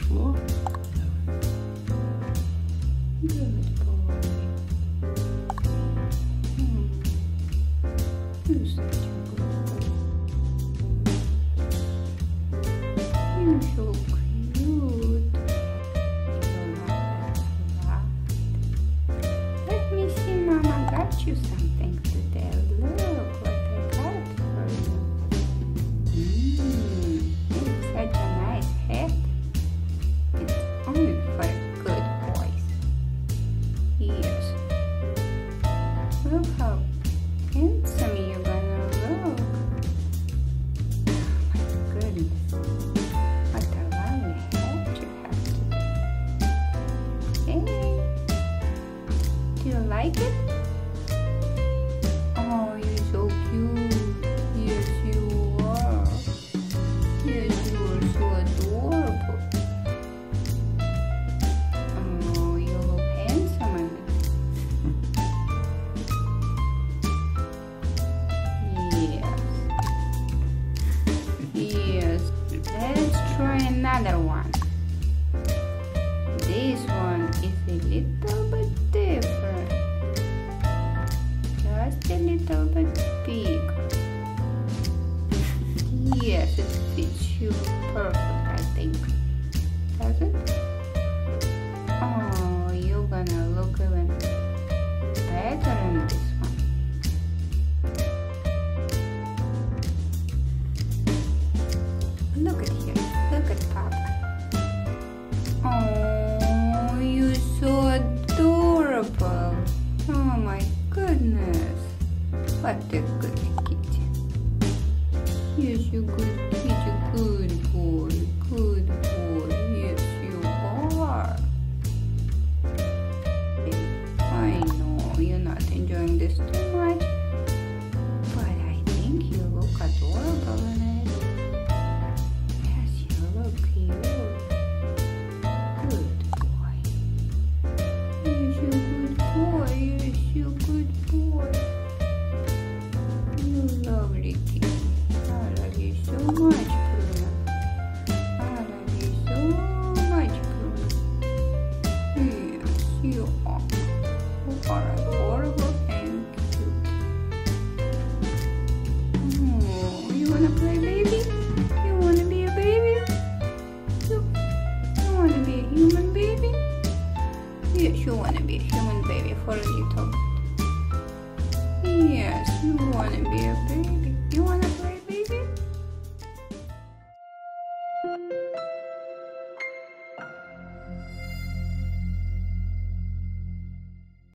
floor. Good boy. You're such a good boy. You're so cute. You laugh. Let me see, Mama got you something today. Look what I got for you. It's such a nice hat. It's only for good boys. Yes. Look how handsome you're gonna look. Oh my goodness. What a lovely hat you have today. Hey. Do you like it? Oh, you're so cute. Yes, you are. Yes, you are so adorable. Oh, you look handsome in it. Yes. Yes. Let's try another one. This one is a little bit different. Just a little bit big. Yes, it fits you perfect, I think. Does it? Oh, you're gonna look even better in this one. Look at here. Look at Papa. Oh, you're so adorable. Oh my goodness. What a good kitty. Yes, you good kitty. Good boy. Good boy. Yes, you are. I know you're not enjoying this too much, but I think you look adorable in it. Yes, you look cute. Good boy. Yes, you good boy. Yes, you good boy. You lovely kitty. I love you so much, Bruno. I love you so much, Bruno. Yes, you are. You are adorable and cute. Oh, you wanna play baby? You wanna be a baby? You wanna be a human baby? Yes, you wanna be a human baby for a little bit. Yes, you wanna be a baby. You wanna play baby?